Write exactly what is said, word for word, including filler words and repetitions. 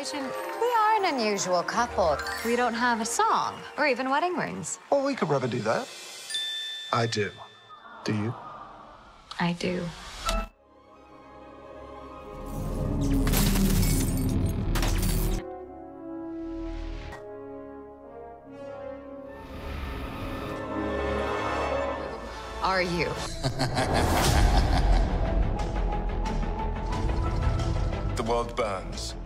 WandaVision? We are an unusual couple. We don't have a song or even wedding rings. Well, we could rather do that. I do. Do you? I do. Are you? The world burns.